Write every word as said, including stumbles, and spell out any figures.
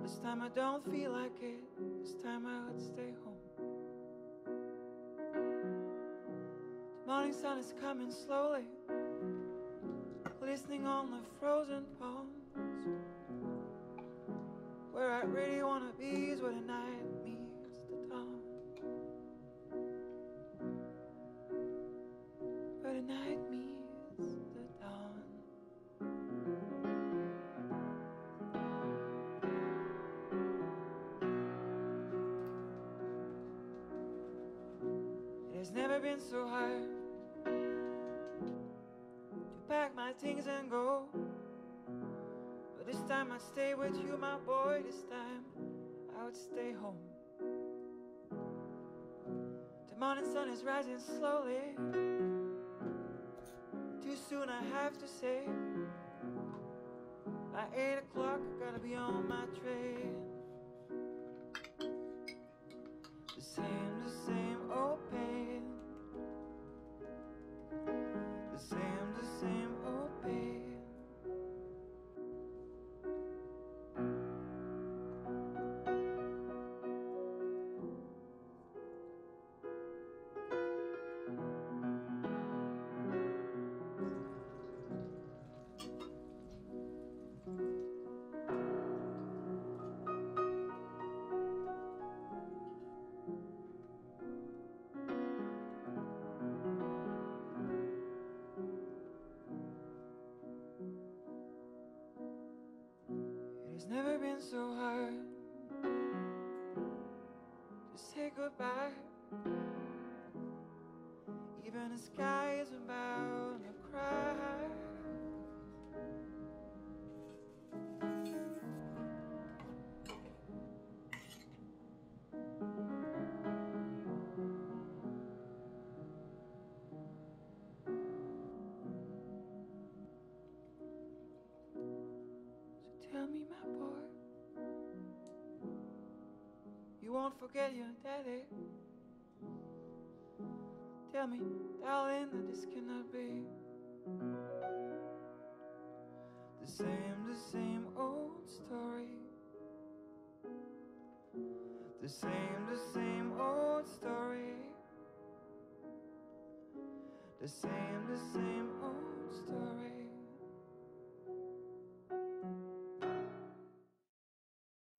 This time I don't feel like it. This time I would stay home. The morning sun is coming slowly, glistening on the frozen ponds. Where I really wanna be is where the night meets the dawn. Where the night meets the dawn. It has never been so hard to pack my things and go. But this time I'd stay with you, my boy. This time I would stay home. The morning sun is rising slowly. Too soon I have to say. By eight o'clock I gotta be on my train. The same, the same old pain. The same, the same old pain. It's never been so hard to say goodbye. Even the sky is about to cry. Tell me, my boy, you won't forget your daddy. Tell me, darling, that this cannot be the same, the same old story. The same, the same old story. The same, the same old story.